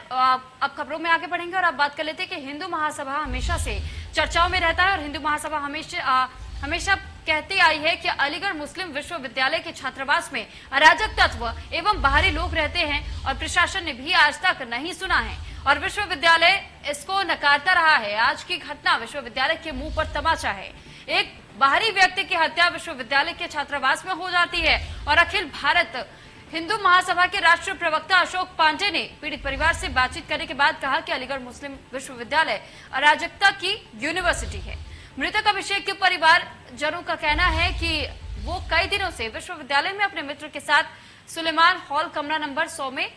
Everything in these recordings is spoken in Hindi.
अब खबरों में आगे बढ़ेंगे और अब बात कर लेते हैं कि हिंदू महासभा हमेशा से चर्चाओं में रहता है और हिंदू महासभा हमेशा कहती आई है कि अलीगढ़ मुस्लिम विश्वविद्यालय के छात्रावास में अराजक तत्व एवं बाहरी लोग रहते हैं और प्रशासन ने भी आज तक नहीं सुना है और विश्वविद्यालय इसको नकारता रहा है। आज की घटना विश्वविद्यालय के मुंह पर तमाचा है। एक बाहरी व्यक्ति की हत्या विश्वविद्यालय के छात्रावास में हो जाती है और अखिल भारत हिंदू महासभा के राष्ट्रीय प्रवक्ता अशोक पांडे ने पीड़ित परिवार से बातचीत करने के बाद कहा कि अलीगढ़ मुस्लिम विश्वविद्यालय अराजकता की यूनिवर्सिटी है। मृतक अभिषेक के परिवार जनों का कहना है कि वो कई दिनों से विश्वविद्यालय में अपने मित्र के साथ सुलेमान हॉल कमरा नंबर 100 में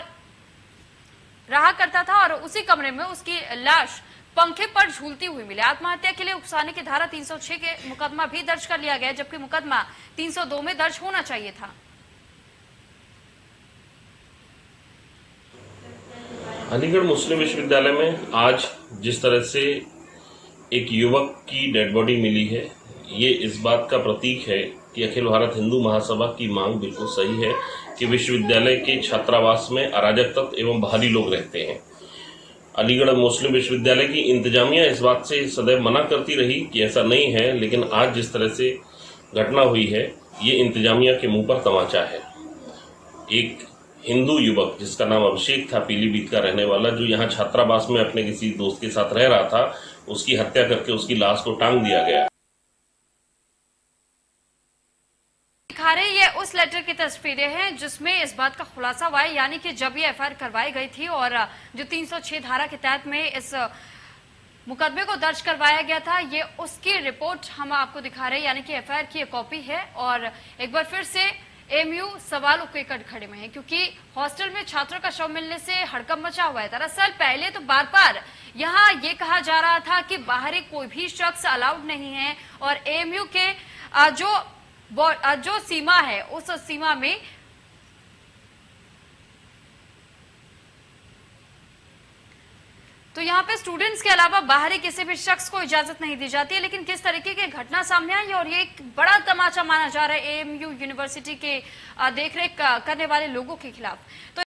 रहा करता था और उसी कमरे में उसकी लाश पंखे पर झूलती हुई मिली। आत्महत्या के लिए उकसाने की धारा 306 के मुकदमा भी दर्ज कर लिया गया, जबकि मुकदमा 302 में दर्ज होना चाहिए था। अलीगढ़ मुस्लिम विश्वविद्यालय में आज जिस तरह से एक युवक की डेड बॉडी मिली है, ये इस बात का प्रतीक है कि अखिल भारत हिंदू महासभा की मांग बिल्कुल सही है कि विश्वविद्यालय के छात्रावास में अराजक तत्व एवं बाहरी लोग रहते हैं। अलीगढ़ मुस्लिम विश्वविद्यालय की इंतजामिया इस बात से सदैव मना करती रही कि ऐसा नहीं है, लेकिन आज जिस तरह से घटना हुई है, ये इंतजामिया के मुंह पर तमाचा है। एक हिंदू युवक जिसका नाम अभिषेक था, पीलीभीत का रहने वाला, जो यहाँ छात्रावास में अपने किसी दोस्त के साथ रह रहा था, उसकी हत्या करके उसकी लाश को टांग दिया गया। दिखा रहे ये उस लेटर की तस्वीरें हैं जिसमें इस बात का खुलासा हुआ है, यानी कि जब ये एफआईआर करवाई गई थी और जो 306 धारा के तहत में इस मुकदमे को दर्ज करवाया गया था, ये उसकी रिपोर्ट हम आपको दिखा रहे हैं, यानी कि एफआईआर की एक कॉपी है। और एक बार फिर से एमयू सवालों के कटघरे में है, क्योंकि हॉस्टल में छात्रों का शव मिलने से हड़कंप मचा हुआ है। दरअसल पहले तो बार बार यहाँ ये कहा जा रहा था कि बाहरी कोई भी शख्स अलाउड नहीं है और एमयू के जो सीमा है उस सीमा में तो यहाँ पे स्टूडेंट्स के अलावा बाहरी किसी भी शख्स को इजाजत नहीं दी जाती है। लेकिन किस तरीके की घटना सामने आई और ये एक बड़ा तमाचा माना जा रहा है एएमयू यूनिवर्सिटी के देखरेख करने वाले लोगों के खिलाफ। तो